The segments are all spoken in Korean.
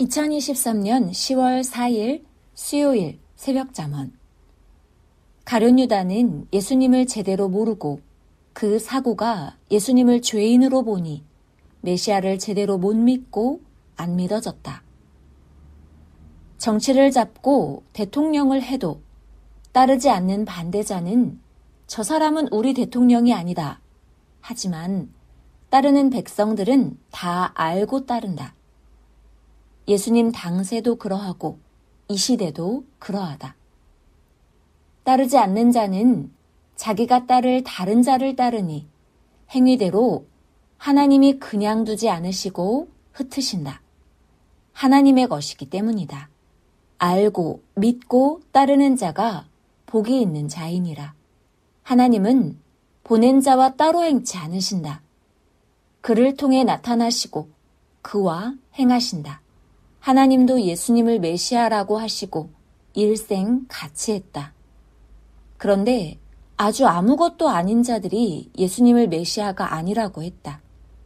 2023년 10월 4일 수요일 새벽 잠언. 가룟 유다는 예수님을 제대로 모르고 그 사고가 예수님을 죄인으로 보니 메시아를 제대로 못 믿고 안 믿어졌다. 정치를 잡고 대통령을 해도 따르지 않는 반대자는 저 사람은 우리 대통령이 아니다. 하지만 따르는 백성들은 다 알고 따른다. 예수님 당세도 그러하고 이 시대도 그러하다. 따르지 않는 자는 자기가 따를 다른 자를 따르니 행위대로 하나님이 그냥 두지 않으시고 흩으신다. 하나님의 것이기 때문이다. 알고 믿고 따르는 자가 복이 있는 자이니라. 하나님은 보낸 자와 따로 행치 않으신다. 그를 통해 나타나시고 그와 행하신다. 하나님도 예수님을 메시아라고 하시고 일생 같이 했다. 그런데 아주 아무것도 아닌 자들이 예수님을 메시아가 아니라고 했다.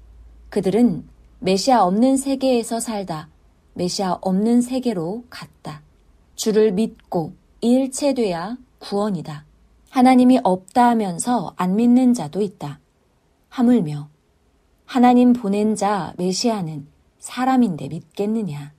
그들은 메시아 없는 세계에서 살다 메시아 없는 세계로 갔다. 주를 믿고 일체돼야 구원이다. 하나님이 없다 하면서 안 믿는 자도 있다. 하물며 하나님 보낸 자 메시아는 사람인데 믿겠느냐.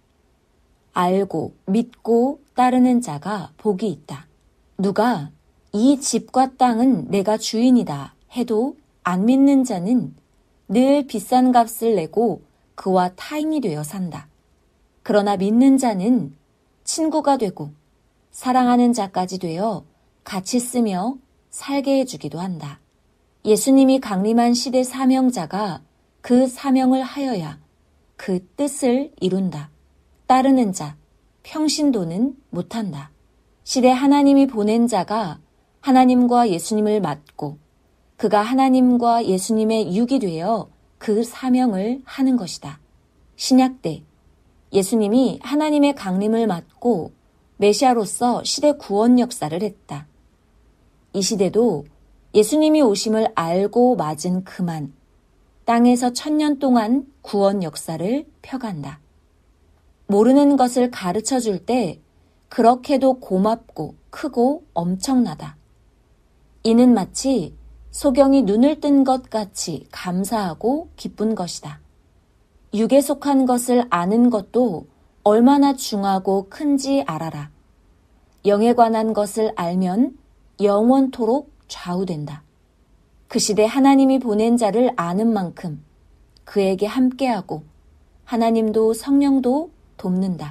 알고 믿고 따르는 자가 복이 있다. 누가 이 집과 땅은 내가 주인이다 해도 안 믿는 자는 늘 비싼 값을 내고 그와 타인이 되어 산다. 그러나 믿는 자는 친구가 되고 사랑하는 자까지 되어 같이 쓰며 살게 해주기도 한다. 예수님이 강림한 시대 사명자가 그 사명을 하여야 그 뜻을 이룬다. 따르는 자, 평신도는 못한다. 시대 하나님이 보낸 자가 하나님과 예수님을 맡고 그가 하나님과 예수님의 육이 되어 그 사명을 하는 것이다. 신약 때 예수님이 하나님의 강림을 맡고 메시아로서 시대 구원 역사를 했다. 이 시대도 예수님이 오심을 알고 맞은 그만 땅에서 1000년 동안 구원 역사를 펴간다. 모르는 것을 가르쳐 줄 때 그렇게도 고맙고 크고 엄청나다. 이는 마치 소경이 눈을 뜬 것 같이 감사하고 기쁜 것이다. 육에 속한 것을 아는 것도 얼마나 중하고 큰지 알아라. 영에 관한 것을 알면 영원토록 좌우된다. 그 시대 하나님이 보낸 자를 아는 만큼 그에게 함께하고 하나님도 성령도 돕는다.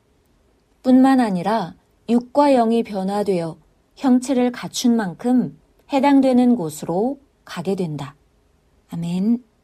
뿐만 아니라 육과 영이 변화되어 형체를 갖춘 만큼 해당되는 곳으로 가게 된다. 아멘.